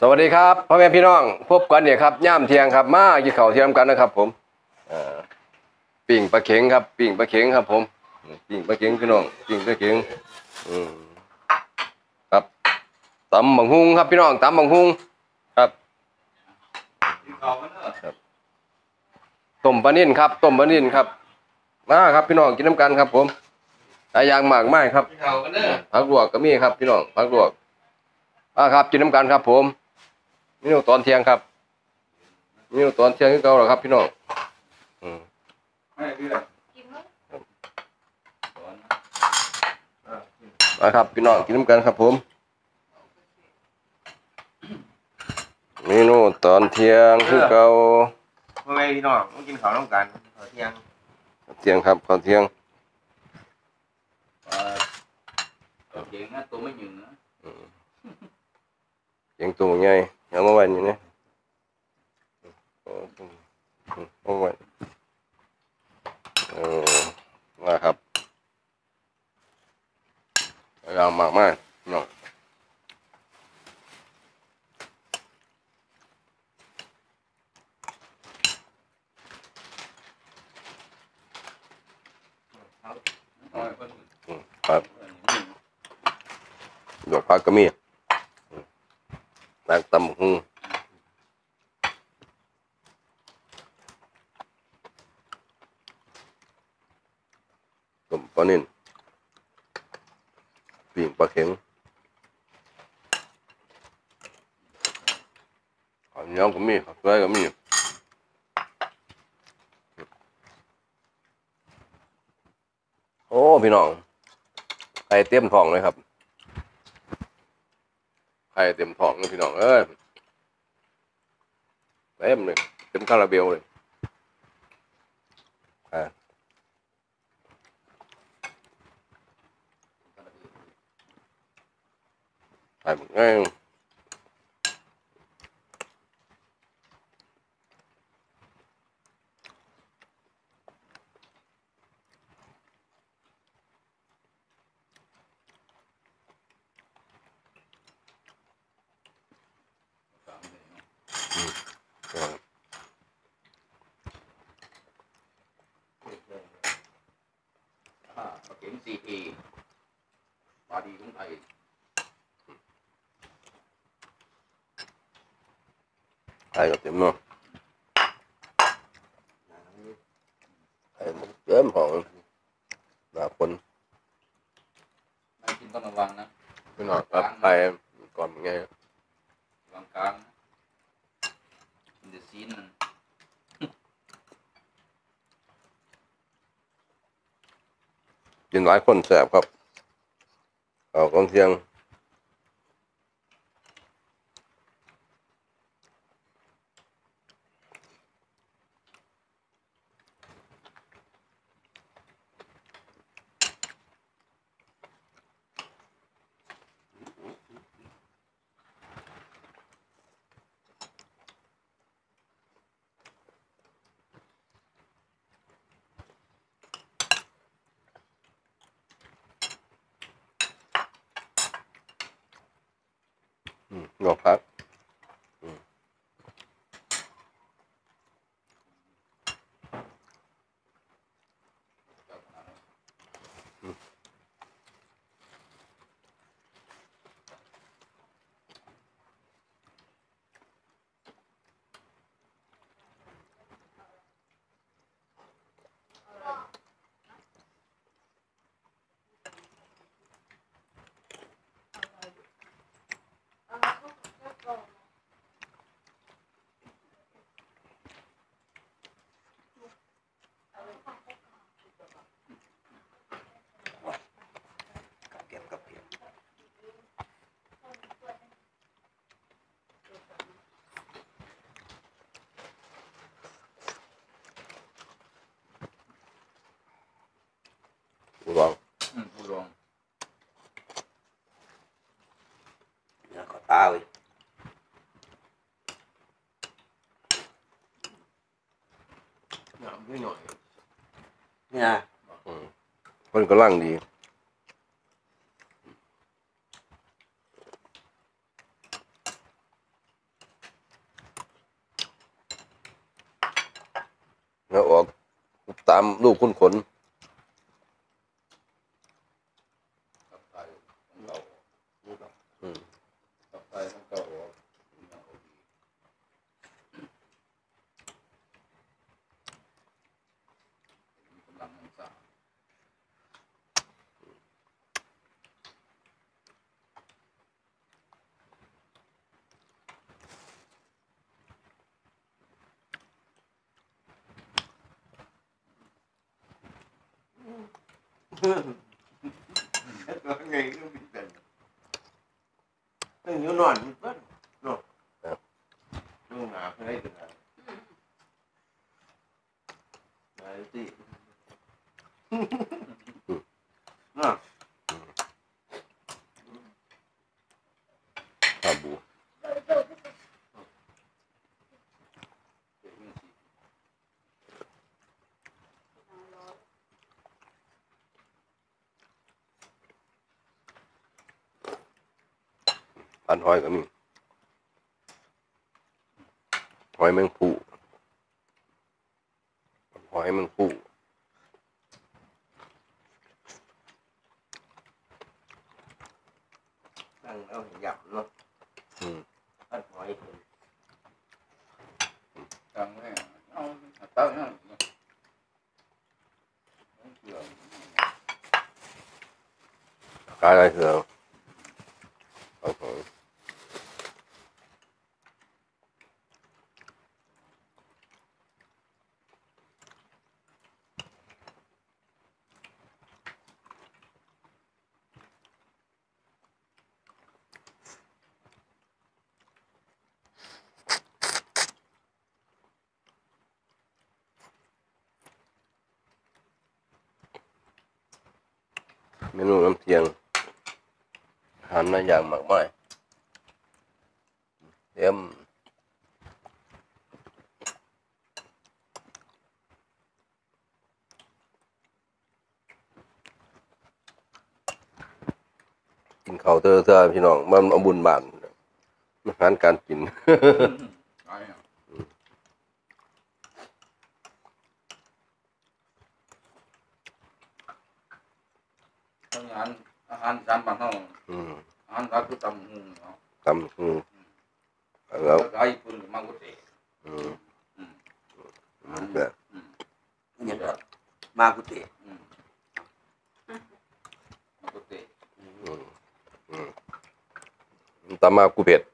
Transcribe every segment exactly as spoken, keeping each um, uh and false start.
สวัสดีครับพ่อแม่พี่น้องพบกันเนี่ยครับย่ามเที่ยงครับมากินข้าวเที่ยงกันนะครับผมปิ่งปลาเข็งครับปิ่งปลาเข็งครับผมปิ่งปลาเข็งพี่น้องปิ่งปลาเข็งอืมครับตำบักฮุงครับพี่น้องตำบักฮุงครับต้มปลานิ่นครับต้มปลานิ่นครับมาครับพี่น้องกินน้ำกันครับผมหลายอย่างมากมายครับผักลวกก็มีครับพี่น้องผักลวกมาครับกินน้ำกันครับผมนี่ตอนเที่ยงครับนี่ตอนเที่ยงที่เก่าหรอครับพี่น้องอืมมาครับพี่น้องกินน้ำกันครับผมเมนูตอนเที่ยงที่เก่าเมื่อไงพี่น้องต้องกินข้าวน้ำกันข้าวเที่ยงเที่ยงครับข้าวเที่ยงเก่งนะตัวไม่หยุ่งนะเที่ยงตัวใหญ่เอามาไว้นี่นะเอาไว้เออมาครับยาวมากมากน้องครับดอกผักก็มีนักตำหูต้มปลานิ่นปิ่งปลาเข็งข้าวเหนียวก็มีข้าวสวยก็มีโอ้พี่น้องไข่เต็มท้องเลยครับไข่เต็มท้องเลยพี่น้องเอ้ยเต็มเลยเต็มคาราเบลเลยอ่าไข่หมดง่ายเก่งซีเอบาดีของไทยไข่ก็เต็มเนาะไข่เต็มท้องหนาคนไม่กินต้องระวังนะพี่น้องครับไข่ก่อนไงวางกลางมันจะซีนมันกินหลายคนแสบครับเอากองเที่ยงงอกครับลองอืมผู้รองเนี่ยก็ตาเลยเนี่ยไม่หน่อยเนี่ยคนก็ร่างดีแล้วออกตามลูกคุณขนตับไตของเราอืมตับไตของเราออกกำลังมันสร้างแล้วไงก็มีแต่ตั้งอยู่นอนอยู่เพิ่นเนาะลูกหนาเพิ่นได้ถึงไหนไหนสิเนาะชาบู อันหอยก็มีหอยแมงผู้หอยแมงผู้ตั้งเอาหยับเนาะอืมอัดหอยเพิ่นตังแม่เอาเต้าเนี่ยเกี่ยวกายอะไรเสือเอาหอย เมนูน้ำเทียงอาหารหลายอย่างมากมายเตรียมกินข้าวเตอเตอพี่น้องมันเอาบุญบานอาหารการกินไอ้เนี่ยอาหารอาหารจานบ้านเฮาอืมอาหารรัฐคือตำหูเนาะตำอืมแล้แล้ว วก็ไอ้ปืนมากุเตะอืมอืมมันแบบอืมเนี่ยก็มากุฏิอืมมากุเตะอืมอืมตำมากูเผ็ด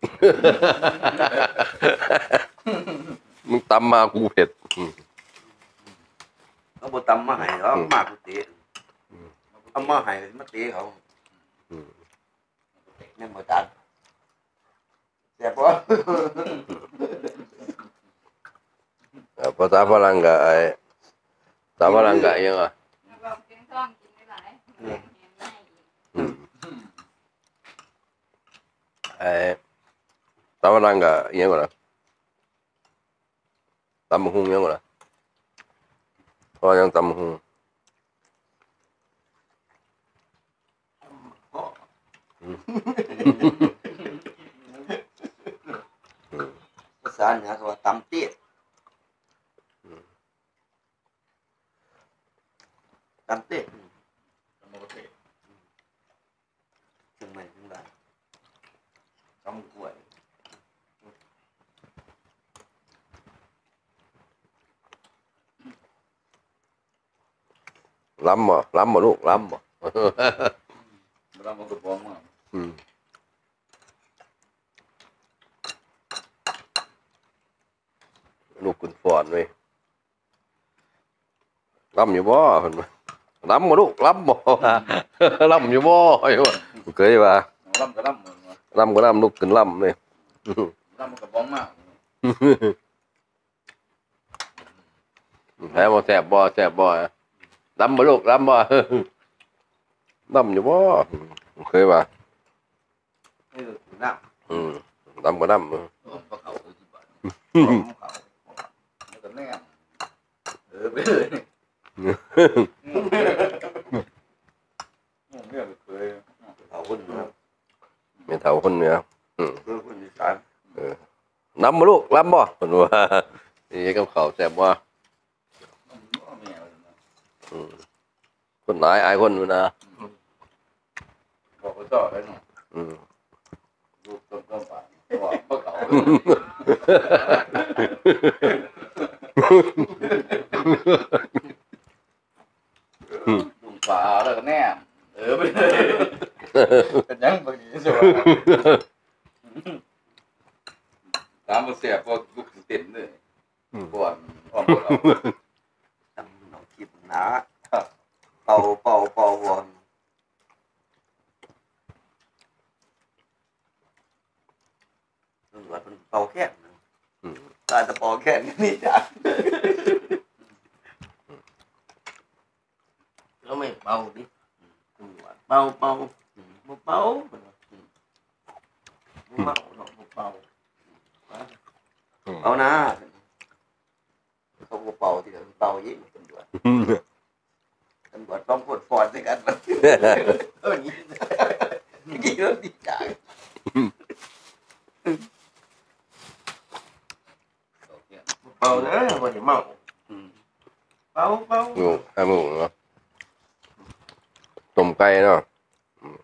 มึงตำมากูเผ็ดอืมเขาบ่ตำมาให้เขามากุฏิเอามาให้มาเตะเขาอืมแม่นบ่จานแซ่บบ่เอ่อภาษาฝรั่งก็ไอ้ภาษาฝรั่งก็อิหยังอ่ะเราเพียงต้องกินไม่หลายเห็นไหมอืมไอ้ภาษาฝรั่งก็อิหยังก่อนนะตำบักหุ่งอิหยังก่อนนะเพราะยังตำบักหุ่งภาษาเหนือเขาว่าตำเตี้ยตำเตี้ยมากุเตะถึงไม่ถึงได้ตำกล้วยล้ำบ่ล้ำบ่ลูกล้ำบ่เรามากุบ้องมาอืมลูกคุณฟอนเว้ยล้ำอยู่บ่เพิ่นว่าล้ำบ่ลูกล้ำบ่ ล้ำอยู่บ่อยู่ว่าเคยว่าล่ำก็ล่ำเหมือนว่าล้ำก็ล้ำลูกขึ้นล้ำเลยล่ำมันก็บ้องมากแพ้บ่แซ่บบ่แซ่บบ่ล้ำบ่ลูกล้ำบ่ ล้ำอยู่บ่เคยว่าให้ดูน้อืมล้ำก็ล้ำปลาเขาคือที่บ้านำของเขามันก็แน่เออไปเลยงงเรื่องเคยเขาคนเหนือแม่เฒ่าคนเหนืออืมคือคนอีสานล้ำบ่ลูกล้ำบ่เพิ่นว่านี่กับข้าวแซ่บบ่คนหลายอายคนอยู่นะบอกเขาต่อได้หน่อยอืมลูกต้นต้นป่าบอกเมื่อเขาลุงป่าแล้วก็แน่เออไปเลยเป็นยังบางทีใช่ไหมตามมาเสียพอลูกเต็มเลยก่อนออกหมดเอาทำหนองทิพย์นะเป่าเป่าเป่าวอนตำรวจมันเป่าแค่นนะอืมตาจะเป่าแค่นนี่จ้ะแล้วไม่เป่าดิตำรวจเป่าเป่าบ่เป่าบ่เมาเนาะบ่เป่าเอานะเขาก็เป่าที่เขาเป่ายิ่งตำรวจตำรวจต้องกดฟอนด้วยกันมันเออนี่กี่เรื่องดีจังเป่าเด้อบ่ได้เมาเป่าเป่าอยู่ห้าหมูเนาะต้มไก่เนาะอืม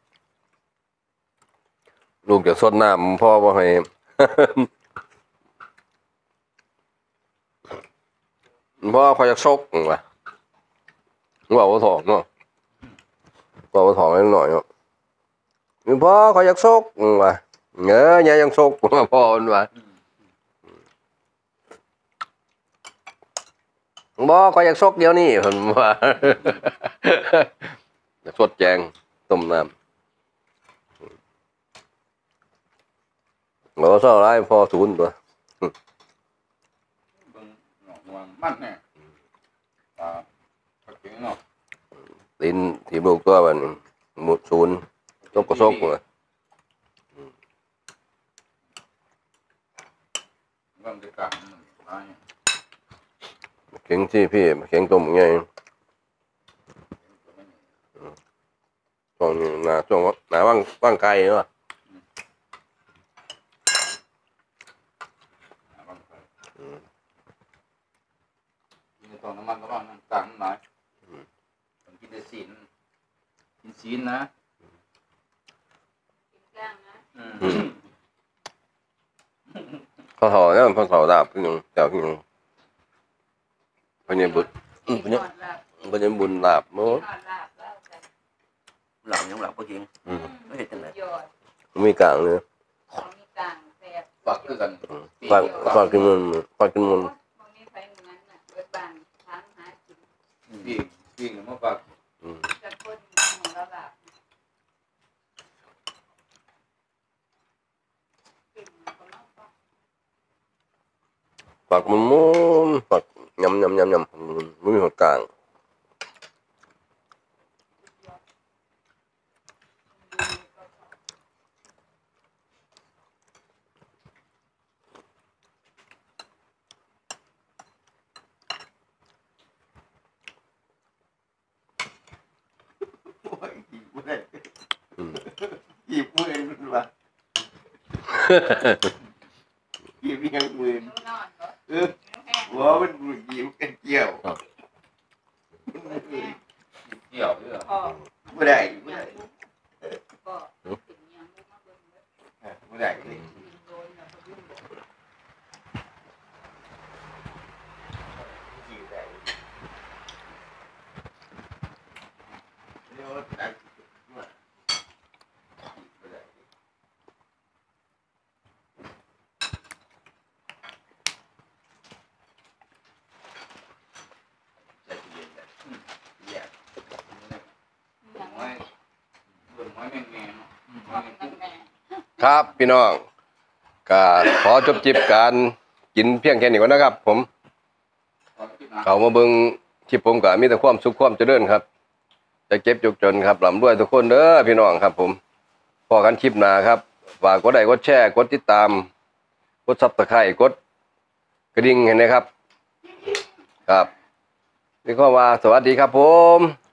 ลูกจะสดน้ำพ่อบ่ให้ พ่อคอยจะซกว่ะว่าว่าถอกเนาะว่าว่าถอกนิดหน่อยเนาะนี่พ่อคอยจะซกว่ะเงยเนี่ยยังซกว่าพ่อมันว่ะบ่คอยอยากซกเดี๋ยวนี้เพิ่นว่า อยากสดแจงต้มน้ำบ่เศร้าหลายพอศูนย์ตัวเบิ่งหนองวางมันเนี่ยตาปักกิ่งเนาะตีนทีมลูกตัวมันหมดศูนย์ซกก็ซกว่ะเบิ่งจะกลางมันตายเข็งที่พี่เข็งต้มไงช่วงนี้หนาช่วงหนาว่างว่างไกลเนาะกินตอนน้ำมันก็ต้องน้ำตาลหน่อยต้องกินแต่ศีลกินศีลนะกินกล้างนะอืมเขาถอเนี่ยมันเขาถอดาบพี่น้องเจ้าพี่น้องพญาบุตรกินพญาหอดหลับพญาบุญลาบโมกินหอดหลับแล้วแต่หลังยังหลังก็จริงอืมไม่เห็นจังไหนยอดมีกลางเลยของมีกลางแซ่บฝักคือกันฝากฝากกินมันฝากกินมันตรงนี้ไปเหมือนนั้นน่ะเบิดบานช้างหากินปีกปีกมาฝักอืมจะคนของเราหลับกินก็มาฟักฝากมันมุนฝากยำยำยำยำมันไม่มีหัวกลางโอ้ยหิวเลยอืมหิวมือมันว่ะหิวยังมือนิ้วนอนเหรอเออนิ้วแห้งหัวมันมือหิวกันเกี่ยวเกี่ยวเรื่องพอบ่ได้บ่ยัได้งลุกก็ถึงยังลุกมาเบิ่งเลยบ่ได้เลยโดนแบบยุ่งหิวได้เดี๋ยวตัดมาบ่ได้ใจเย็นแบบแยกยังไม้เบิ่งไม้แมงแมงเนาะไม้ว่าแมงเป็นกุ้งแม่ครับพี่น้องก็ขอจบจิบการกินเพียงแค่นี้ก่อนนะครับ ผมตอนที่นะเขามาเบิ่งคลิปผมก็มีแต่ความสุขความเจริญครับ จะเก็บจุกจนครับร่ำรวยทุกคนเด้อพี่น้องครับ ผมพอกันคลิปหน้าครับฝากกดไลค์กดแชร์กดติดตามกด Subscribe กดกระดิ่งเห็นไหมครับ ครับนี่ก็ว่าสวัสดีครับผม